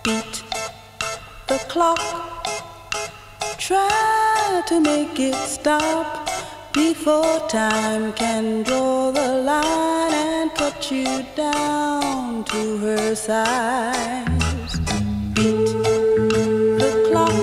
Beat the clock, try to make it stop before time can draw the line and cut you down to her size. Beat the clock,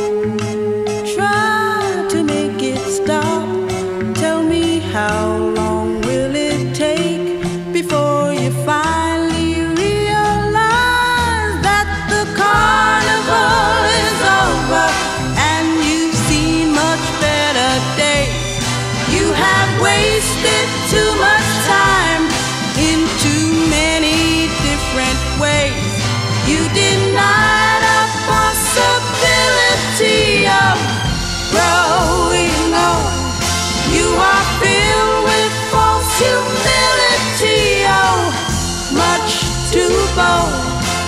try to make it stop. Tell me, how long will it take before you finally realize that the carnival is over and you've seen much better days? You have wasted too much time in too many different ways. You denied a possibility of growing old. You are filled with false humility, oh, much too bold.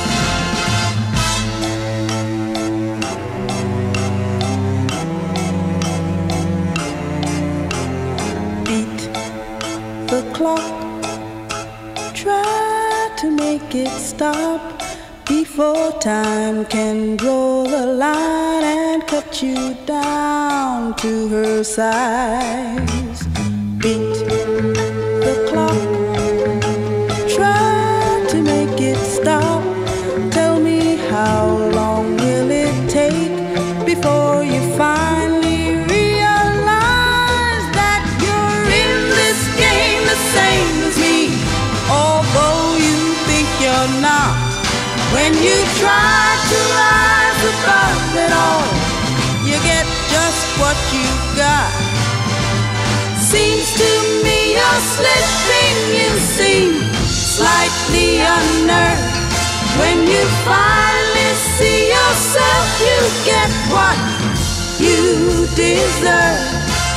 Beat the clock, try to make it stop before time can draw the line and cut you down to her size. Beat the clock, try to make it stop. Tell me, how long will it take before you finally realize that you're in this game the same as me, although you think you're not. When you try to rise above it all, you get just what you got. Seems to me you're slipping, you seem slightly unnerved. When you finally see yourself, you get what you deserve.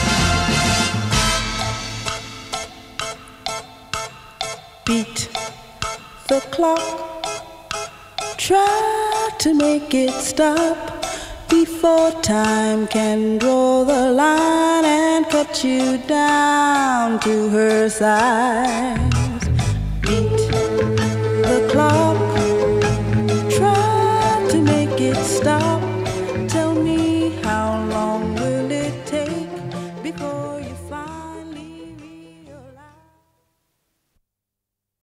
Beat the clock, try to make it stop before time can draw the line and cut you down to her size.